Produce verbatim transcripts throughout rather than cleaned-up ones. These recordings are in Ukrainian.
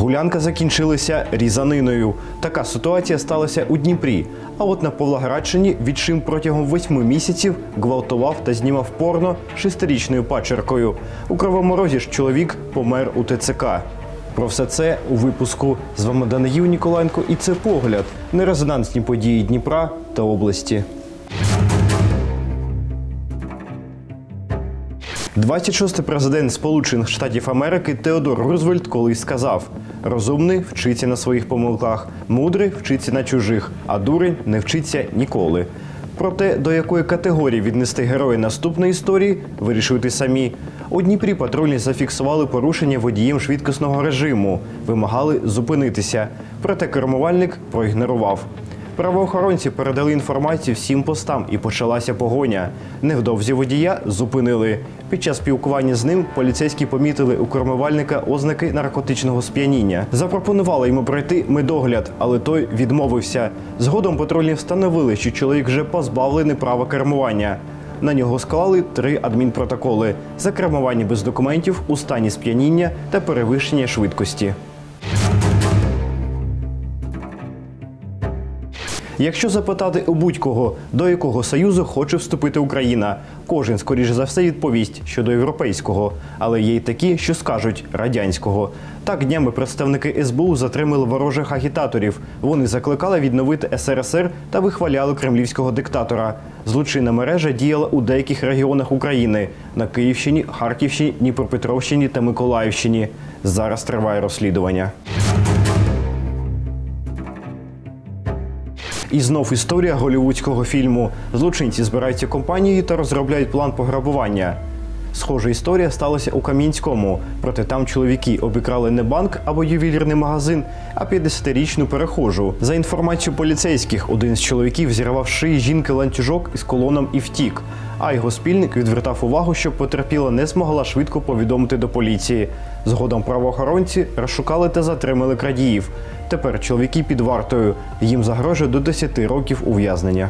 Гулянка закінчилася різаниною. Така ситуація сталася у Дніпрі. А от на Павлоградщині відчим протягом восьми місяців гвалтував та знімав порно шестирічною падчеркою. У Кривому Розі ж чоловік помер у Те Це Ка. Про все це у випуску. З вами Даниїл Ніколаєнко і це «Погляд» – нерезонансні події Дніпра та області. двадцять шостий президент Сполучених Штатів Америки Теодор Рузвельт колись сказав: «Розумний вчиться на своїх помилках, мудрий вчиться на чужих, а дурень не вчиться ніколи». Про те, до якої категорії віднести герої наступної історії, вирішуйте самі. У Дніпрі патрульні зафіксували порушення водієм швидкісного режиму, вимагали зупинитися. Проте кермувальник проігнорував. Правоохоронці передали інформацію всім постам і почалася погоня. Невдовзі водія зупинили. Під час спілкування з ним поліцейські помітили у кермувальника ознаки наркотичного сп'яніння. Запропонували йому пройти медогляд, але той відмовився. Згодом патрульні встановили, що чоловік вже позбавлений права кермування. На нього склали три адмінпротоколи – за кермування без документів, у стані сп'яніння та перевищення швидкості. Якщо запитати у будь-кого, до якого союзу хоче вступити Україна, кожен, скоріш за все, відповість, що до європейського. Але є й такі, що скажуть – радянського. Так днями представники ес бе у затримали ворожих агітаторів. Вони закликали відновити ес ер ес ер та вихваляли кремлівського диктатора. Злочинна мережа діяла у деяких регіонах України – на Київщині, Харківщині, Дніпропетровщині та Миколаївщині. Зараз триває розслідування. І знов історія голлівудського фільму. Злочинці збираються компанією та розробляють план пограбування. Схожа історія сталася у Кам'янському. Проте там чоловіки обікрали не банк або ювелірний магазин, а п'ятдесятирічну перехожу. За інформацією поліцейських, один з чоловіків зірвав з шиї жінки ланцюжок із колоном і втік. А його спільник відвертав увагу, щоб потерпіла не змогла швидко повідомити до поліції. Згодом правоохоронці розшукали та затримали крадіїв. Тепер чоловіки під вартою. Їм загрожує до десяти років ув'язнення.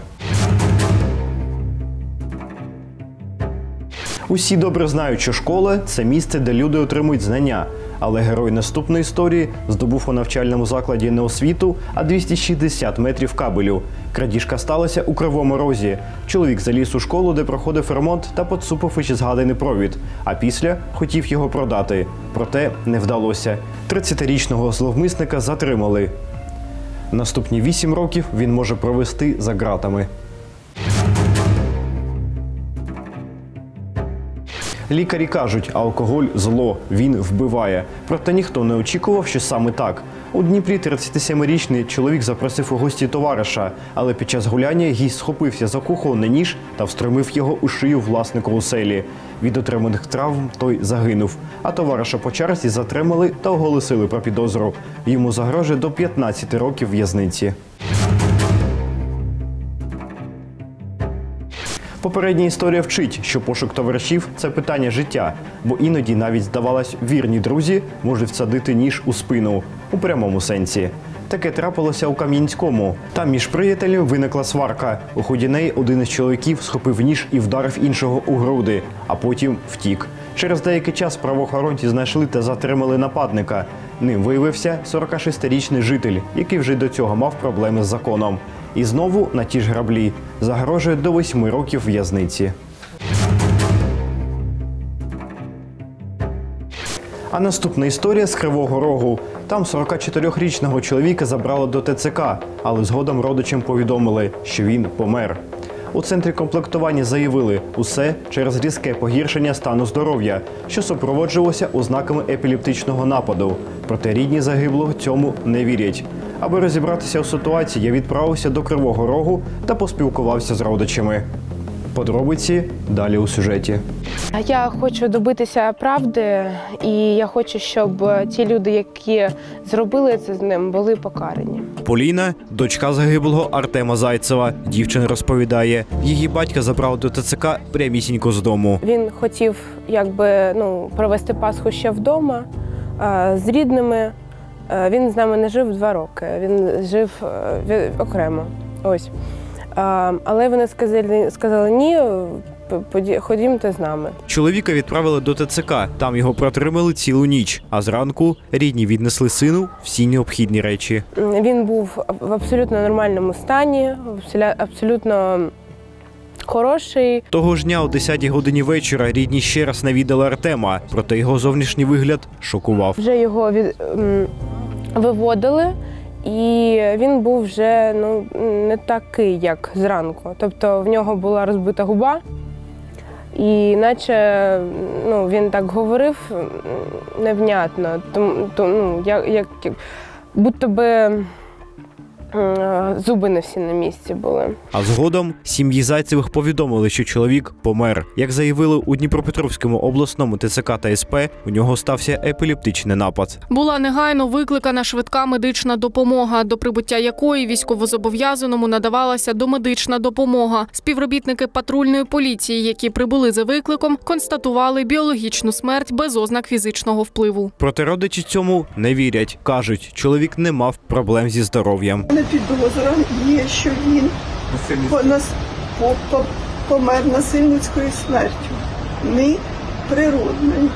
Усі добре знають, що школа – це місце, де люди отримують знання. Але герой наступної історії здобув у навчальному закладі не освіту, а двісті шістдесят метрів кабелю. Крадіжка сталася у Кривому Розі. Чоловік заліз у школу, де проходив ремонт, та поцупив вище згаданий провід. А після хотів його продати. Проте не вдалося. тридцятирічного зловмисника затримали. Наступні вісім років він може провести за ґратами. Лікарі кажуть, алкоголь – зло, він вбиває. Проте ніхто не очікував, що саме так. У Дніпрі тридцятисемирічний чоловік запросив у гості товариша, але під час гуляння гість схопився за кухонний ніж та встромив його у шию власнику оселі. Від отриманих травм той загинув, а товариша по черзі затримали та оголосили про підозру. Йому загрожує до п'ятнадцяти років в'язниці. Попередня історія вчить, що пошук товаришів – це питання життя, бо іноді навіть, здавалось, вірні друзі можуть всадити ніж у спину, у прямому сенсі. Таке трапилося у Кам'янському. Там між приятелями виникла сварка. У ході неї один із чоловіків схопив ніж і вдарив іншого у груди, а потім втік. Через деякий час правоохоронці знайшли та затримали нападника. Ним виявився сорокашестирічний житель, який вже до цього мав проблеми з законом. І знову на ті ж граблі. Загрожує до восьми років в'язниці. А наступна історія з Кривого Рогу. Там сорокачотирирічного чоловіка забрали до Те Це Ка, але згодом родичам повідомили, що він помер. У центрі комплектування заявили – усе через різке погіршення стану здоров'я, що супроводжувалося ознаками епілептичного нападу. Проте рідні загиблого цьому не вірять. Аби розібратися у ситуації, я відправився до Кривого Рогу та поспілкувався з родичами. Подробиці далі у сюжеті. Я хочу добитися правди, і я хочу, щоб ті люди, які зробили це з ним, були покарані. Поліна – дочка загиблого Артема Зайцева. Дівчина розповідає, її батька забрав до Те Це Ка прямісінько з дому. Він хотів якби, ну, провести Пасху ще вдома, з рідними. Він з нами не жив два роки, він жив окремо. Ось. Але вони сказали, сказали ні, поді- ходімте з нами. Чоловіка відправили до Те Це Ка. Там його протримали цілу ніч. А зранку рідні віднесли сину всі необхідні речі. Він був в абсолютно нормальному стані, абсоля- абсолютно хороший. Того ж дня о десятій годині вечора рідні ще раз навідали Артема, проте його зовнішній вигляд шокував. Вже його від, м, виводили, і він був вже ну, не такий, як зранку. Тобто в нього була розбита губа, і наче ну, він так говорив м, невнятно, тому, то, ну, як, як, будто би м, зуби не всі на місці були. А згодом сім'ї Зайцевих повідомили, що чоловік помер. Як заявили у Дніпропетровському обласному Те Це Ка та Ес Пе, у нього стався епілептичний напад. Була негайно викликана швидка медична допомога, до прибуття якої військовозобов'язаному надавалася домедична допомога. Співробітники патрульної поліції, які прибули за викликом, констатували біологічну смерть без ознак фізичного впливу. Проте родичі цьому не вірять. Кажуть, чоловік не мав проблем зі здоров'ям. Не підозра є, що він по- нас- по- по- помер насильницькою смертю, не природною.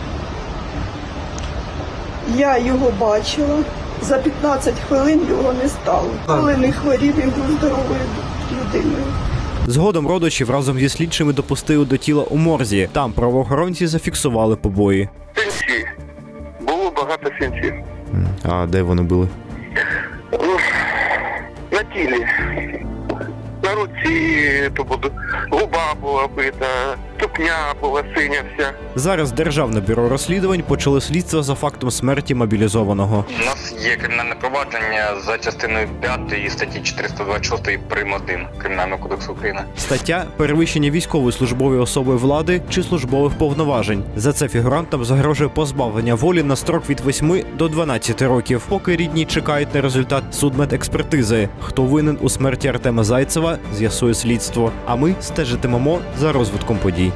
Я його бачила, за п'ятнадцять хвилин його не стало. Коли не хворів, він був здоровою людиною. Згодом родичів разом зі слідчими допустили до тіла у морзі. Там правоохоронці зафіксували побої. Синці. Було багато синців. А де вони були? Ну, на тілі. На руці, то буде, губа була бита, ступня була синя вся. Зараз Державне бюро розслідувань почало слідство за фактом смерті мобілізованого. У нас є кримінальне провадження за частиною п'ятої статті чотириста двадцять шість прим. один Кримінального кодексу України. Стаття – перевищення військової службової особи влади чи службових повноважень. За це фігурантам загрожує позбавлення волі на строк від восьми до дванадцяти років, поки рідні чекають на результат судмедекспертизи. Хто винен у смерті Артема Зайцева, з'ясує слідство. А ми стежитимемо за розвитком подій.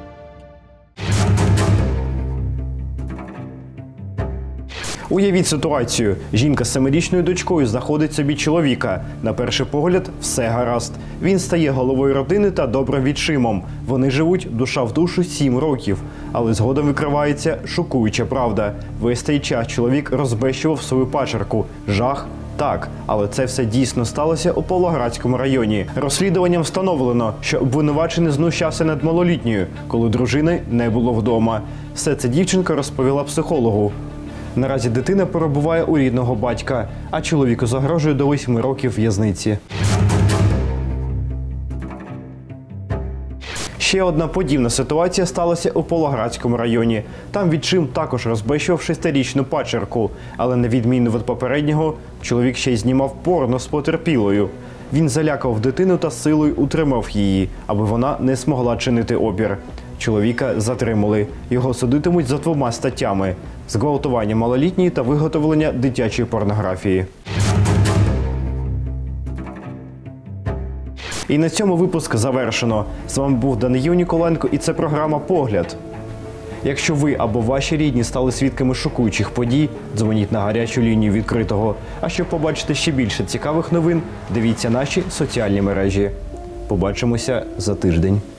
Уявіть ситуацію. Жінка з семирічною дочкою знаходить собі чоловіка. На перший погляд все гаразд. Він стає головою родини та добрим відчимом. Вони живуть душа в душу сім років. Але згодом викривається шокуюча правда. Весь цей час чоловік розбещував свою пачерку. Жах? Так, але це все дійсно сталося у Павлоградському районі. Розслідуванням встановлено, що обвинувачений знущався над малолітньою, коли дружини не було вдома. Все це дівчинка розповіла психологу. Наразі дитина перебуває у рідного батька, а чоловіку загрожує до восьми років в'язниці. Ще одна подібна ситуація сталася у Павлоградському районі. Там відчим також розбещував шестирічну пачерку. Але на відміну від попереднього, чоловік ще й знімав порно з потерпілою. Він залякав дитину та силою утримав її, аби вона не змогла чинити опір. Чоловіка затримали. Його судитимуть за двома статтями – зґвалтування малолітньої та виготовлення дитячої порнографії. І на цьому випуск завершено. З вами був Даниїл Ніколенко і це програма «Погляд». Якщо ви або ваші рідні стали свідками шокуючих подій, дзвоніть на гарячу лінію відкритого. А щоб побачити ще більше цікавих новин, дивіться наші соціальні мережі. Побачимося за тиждень.